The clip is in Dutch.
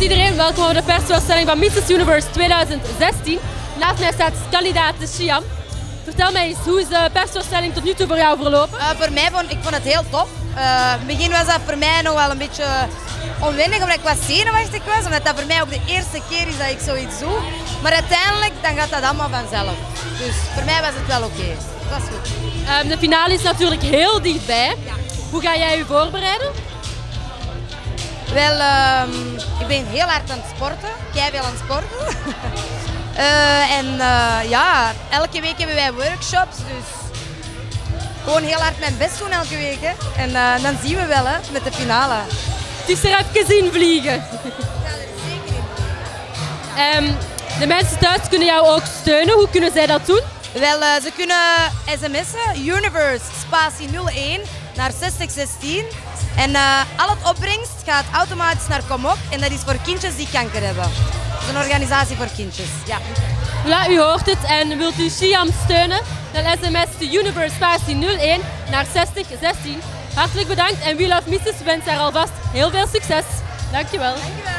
iedereen, welkom op de persvoorstelling van Mrs. Universe 2016. Naast mij staat kandidaat Siam. Vertel mij eens, hoe is de persvoorstelling tot nu toe voor jou verlopen? Voor mij vond ik het heel tof. In het begin was dat voor mij nog wel een beetje onwennig, omdat ik wat zenuwachtig was. Omdat dat voor mij ook de eerste keer is dat ik zoiets doe. Maar uiteindelijk dan gaat dat allemaal vanzelf. Dus voor mij was het wel oké. Het was goed. De finale is natuurlijk heel dichtbij. Ja. Hoe ga jij je voorbereiden? Wel, ik ben heel hard aan het sporten. Keiveel aan het sporten. Ja, elke week hebben wij workshops. Dus gewoon heel hard mijn best doen elke week. Hè. En dan zien we wel hè, met de finale. Het is er even in vliegen. Ja, er is zeker in vliegen. De mensen thuis kunnen jou ook steunen. Hoe kunnen zij dat doen? Wel, ze kunnen sms'en, Universe spatie 01 naar 6016. En al het opbrengst gaat automatisch naar Komok en dat is voor kindjes die kanker hebben. Dat is een organisatie voor kindjes. Ja. Voilà, u hoort het en wilt u Siam steunen? Dan sms de Universe spatie 01 naar 6016. Hartelijk bedankt en We Love Mrs. wens haar alvast heel veel succes. Dankjewel. Dankjewel.